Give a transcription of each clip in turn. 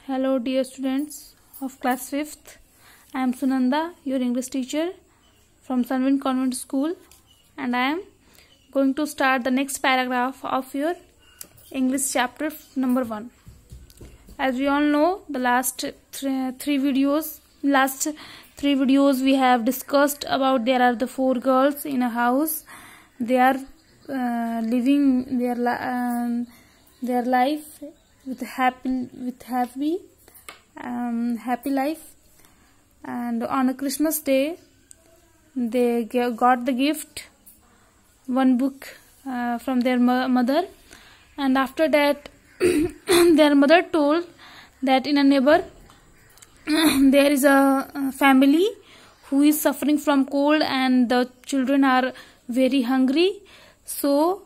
Hello dear students of class 5th. I am Sunanda, your English teacher from Sunwind Convent School, and I am going to start the next paragraph of your English chapter number 1. As we all know, the last three videos we have discussed about there are the 4 girls in a house. They are living their life with happy life, and on a Christmas day they got the gift, one book from their mother, and after that their mother told that in a neighbor there is a family who is suffering from cold and the children are very hungry, so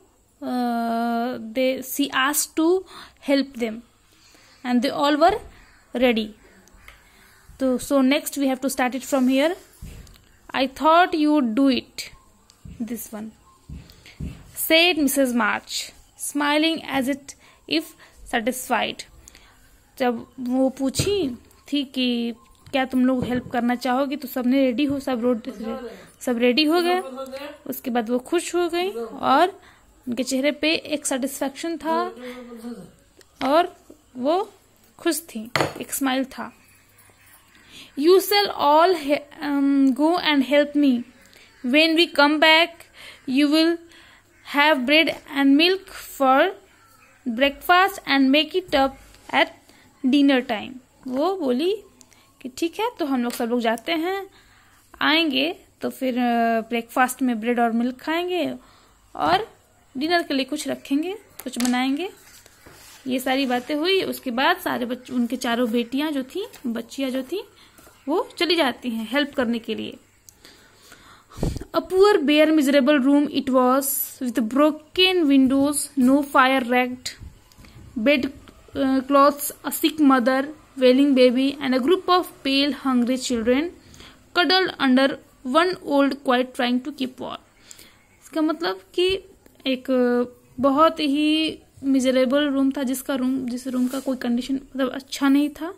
she asked to help them, and they all were ready. So next we have to start it from here. I thought you would do it. This one, said Mrs. March, smiling as if satisfied. जब वो पूछी थी कि क्या तुम लोग help करना चाहोगी, तो सबने रेडी हो, सब रेडी हो गए. उसके बाद वो खुश हो गई और उनके चेहरे पे एक सेटिस्फेक्शन था और वो खुश थी, एक स्माइल था. You shall all go and help me. When we come back, you will have bread and milk for breakfast and make it up at dinner time. वो बोली कि ठीक है, तो हम लोग सब लोग जाते हैं, आएंगे तो फिर ब्रेकफास्ट में ब्रेड और मिल्क खाएंगे और डिनर के लिए कुछ रखेंगे, कुछ बनाएंगे. ये सारी बातें हुई. उसके बाद सारे बच्चे, उनके चारों बेटियां जो थी, बच्चियां जो थी, वो चली जाती हैं हेल्प करने के लिए. A poor bare miserable room it was, with broken windows, no fire wrecked, bed clothes, a sick mother, wailing baby, and a group of pale hungry children cuddled under one old quiet trying to keep warm. इसका मतलब कि एक बहुत ही miserable room था, जिस room का कोई condition मतलब अच्छा नहीं था,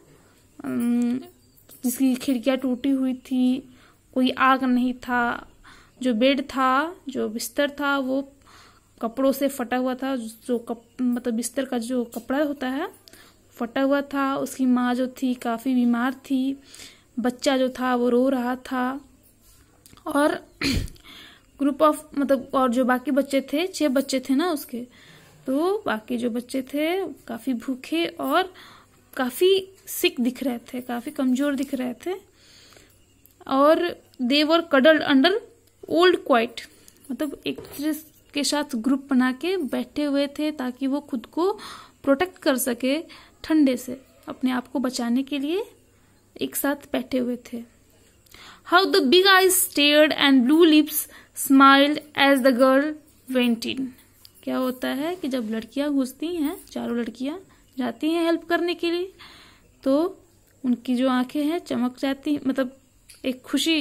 जिसकी खिड़कियां टूटी हुई थी, कोई आग नहीं था, जो बेड था, जो बिस्तर था वो कपड़ों से फटा हुआ था, मतलब बिस्तर का जो कपड़ा होता है फटा हुआ था. उसकी माँ जो थी काफी बीमार थी, बच्चा जो था वो रो रहा था, और ग्रुप ऑफ मतलब और जो बाकी बच्चे थे, 6 बच्चे थे ना उसके, तो बाकी जो बच्चे थे काफी भूखे और काफी सिक दिख रहे थे, काफी कमजोर दिख रहे थे. और they were cuddled under old quite, मतलब एक दूसरे के साथ ग्रुप बना के बैठे हुए थे ताकि वो खुद को प्रोटेक्ट कर सके ठंडे से, अपने आप को बचाने के लिए एक साथ बैठे हुए थे. How the big eyes stared and blue lips smiled as the girl went in. क्या होता है कि जब लड़कियां घुसती हैं, चारों लड़कियां जाती हैं हेल्प करने के लिए, तो उनकी जो आंखें हैं चमक जाती, मतलब एक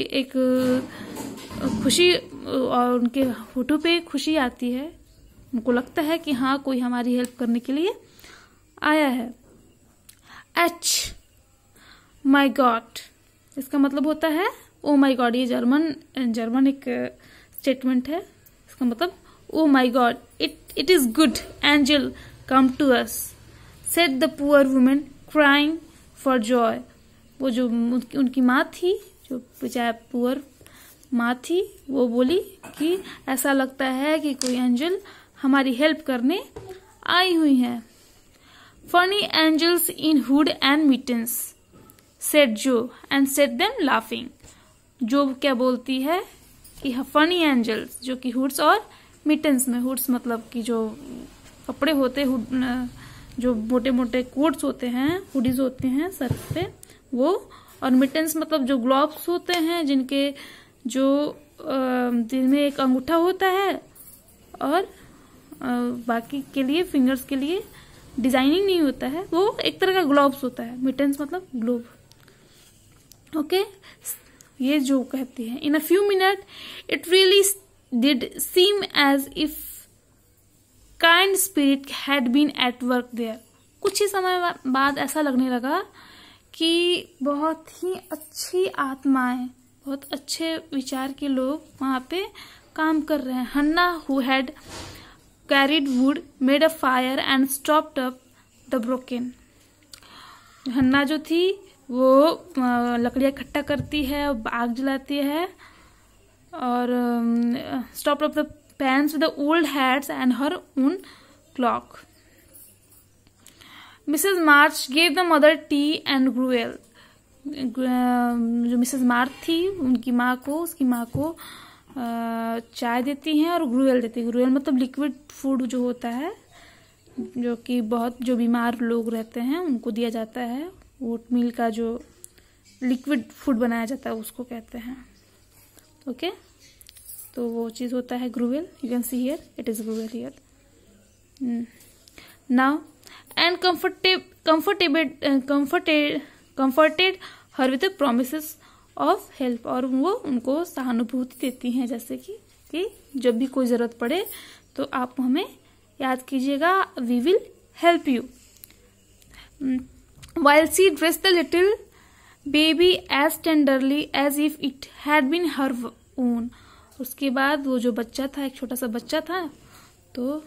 खुशी और उनके होठों पे खुशी आती है. उनको लगता है कि हाँ, कोई हमारी हेल्प करने के लिए आया है. एच माई गॉड, इसका मतलब होता है ओ माई गॉड. ये जर्मन एक स्टेटमेंट है. इसका मतलब oh my God, it is good angel come to us, said the poor woman crying for joy. वो जो उनकी माँ थी, जो बेचारा पुअर माँ थी, वो बोली कि ऐसा लगता है कि कोई एंजल हमारी हेल्प करने आई हुई है. Funny angels in hood and mittens, said Joe and said them laughing. जो क्या बोलती है कि फनी एंजल्स, जो कि हुड्स और मिटन्स में, हुड्स मतलब कि जो कपड़े होते, जो मोटे मोटे कोट्स होते हैं, हुडीज होते हैं सर पे वो, और मिटन्स मतलब जो ग्लोव्स होते हैं जिनके जो जिनमें एक अंगूठा होता है और बाकी के लिए फिंगर्स के लिए डिजाइनिंग नहीं होता है, वो एक तरह का ग्लोव्स होता है. मिटन्स मतलब ग्लोव. ओके, ये जो कहती है. In a few minute it really did seem as if kind spirit had been at work there. कुछ ही समय बाद ऐसा लगने लगा कि बहुत ही अच्छी आत्माएं, बहुत अच्छे विचार के लोग वहां पे काम कर रहे हैं. Hannah who had carried wood made a fire and stopped up the broken. Hannah जो थी वो लकड़ियां इकट्ठा करती है, आग जलाती है और stopped up the panes with the old hats and her own cloak. Mrs March gave the mother tea and gruel. जो मिसेस मार्च थी उसकी माँ को चाय देती हैं और ग्रुएल देती है. ग्रुएल मतलब लिक्विड फूड जो होता है, जो कि जो बीमार लोग रहते हैं उनको दिया जाता है. ओट मील का जो लिक्विड फूड बनाया जाता है उसको कहते हैं. ओके, तो वो चीज होता है gruel. You can see here it is gruel here. Now and comforted her with the promises of help. और वो उनको सहानुभूति देती हैं, जैसे कि जब भी कोई जरूरत पड़े तो आप हमें याद कीजिएगा, we will help you. While she dressed the little baby as tenderly as if it had been her own. उसके बाद वो जो बच्चा था, एक छोटा सा बच्चा था, तो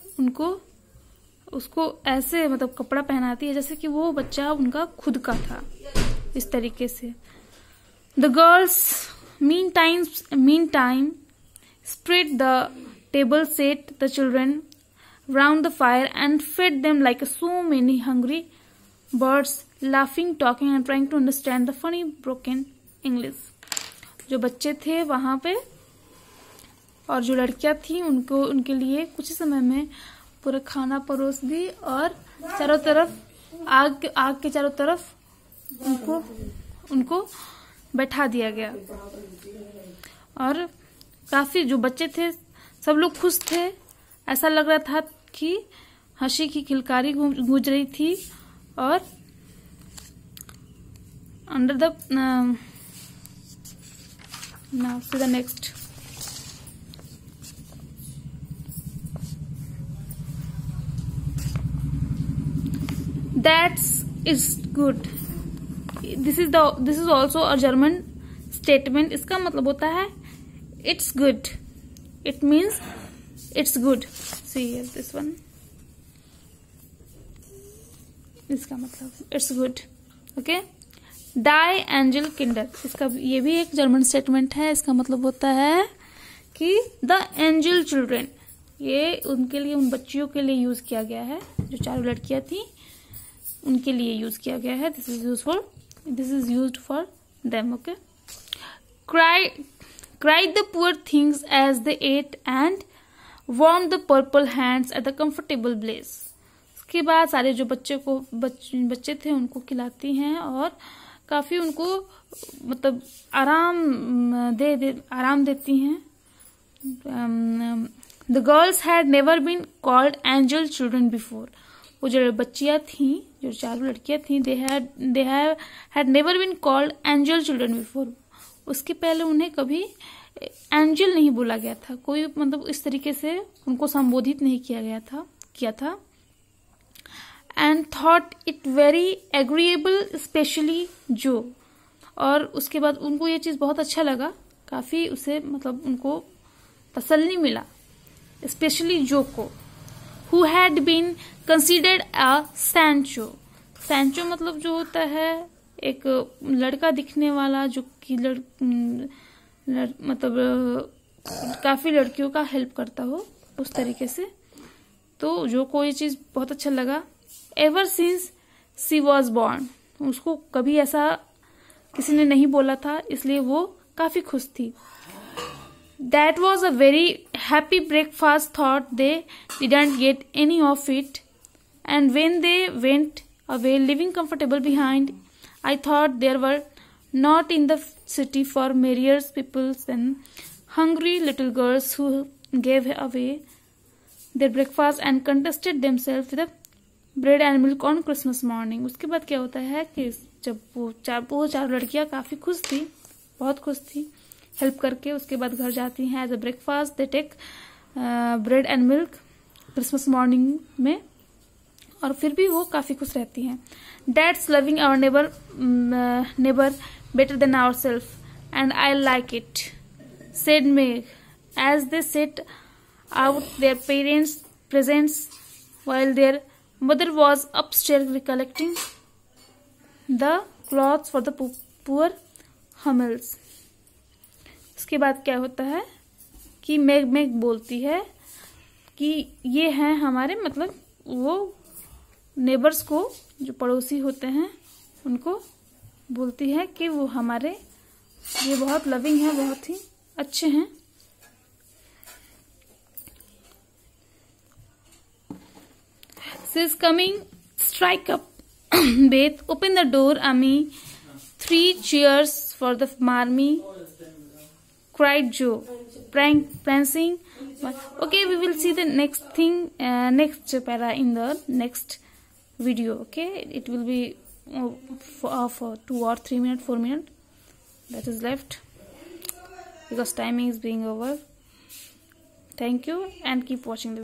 उसको ऐसे मतलब कपड़ा पहनाती है जैसे कि वो बच्चा उनका खुद का था, इस तरीके से. The girls meantime spread the table, set the children round the fire and fed them like so many hungry birds, laughing, talking and trying to understand the funny broken English. जो बच्चे थे वहां पे और जो लड़कियां थी उनके लिए कुछ ही समय में पूरा खाना परोस दी और चारों तरफ आग के चारों तरफ उनको बैठा दिया गया. और काफी जो बच्चे थे सब लोग खुश थे. ऐसा लग रहा था कि हंसी की किलकारी गूंज रही थी. और under the now to the next. That is good. This is also a German statement. इसका मतलब होता है it's good. It means it's good. See here this one. इसका मतलब it's good. Okay. Die Angel Kinder. इसका ये भी एक जर्मन स्टेटमेंट है. इसका मतलब होता है कि the angel children. ये उनके लिए, उन बच्चियों के लिए यूज किया गया है जो चारों लड़कियां थी, उनके लिए यूज किया गया है. This is used for them. Okay. Cried the poor things as they ate and warmed the purple hands at the comfortable blaze. उसके बाद सारे जो बच्चे थे उनको खिलाती हैं और काफी उनको मतलब आराम देती हैं. The girls had never been called angel children before. वो जो बच्चियां थी, जो चारों लड़कियां थी, they had never been called angel children before. उसके पहले उन्हें कभी एंजल नहीं बोला गया था. कोई मतलब इस तरीके से उनको संबोधित नहीं किया था. And thought it very agreeable, especially जो. और उसके बाद उनको ये चीज बहुत अच्छा लगा, काफी उसे मतलब उनको तसल्ली मिला, स्पेशली जो को. Who had been considered a Sancho. Sancho मतलब जो होता है एक लड़का दिखने वाला, जो कि मतलब काफी लड़कियों का हेल्प करता हो, उस तरीके से. तो जो को ये चीज बहुत अच्छा लगा. Ever since she was born. उसको कभी ऐसा किसी ने नहीं बोला था, इसलिए वो काफी खुश थी. That was a very happy breakfast, thought they didn't get any of it. And when they went away, living comfortable behind, I thought there were not in the city for merrier people than hungry little girls who gave away their breakfast and contested themselves with the bread and milk on Christmas morning. उसके बाद क्या होता है कि जब वो चार लड़कियां काफी खुश थी, बहुत खुश थी हेल्प करके. उसके बाद घर जाती हैं as a breakfast. They take bread and milk Christmas morning में. और फिर भी वो काफी खुश रहती हैं. That's loving our neighbor better than ourselves, and I like it, said Meg, as they set out their parents' presents while their mother was upstairs recollecting the clothes for the poor Hummels. इसके बाद क्या होता है कि mag बोलती है कि ये हैं हमारे, मतलब वो नेबर्स को, जो पड़ोसी होते हैं, उनको बोलती है कि वो हमारे, ये बहुत लविंग है, बहुत ही अच्छे हैं. She is coming. Strike up. Beth, open the door, Amy. 3 cheers for the marmy, cried Joe, prancing. Okay, we will see the next thing, next para in the next video. Okay, it will be for 2 or 3 minutes, 4 minutes that is left, because timing is being over. Thank you and keep watching the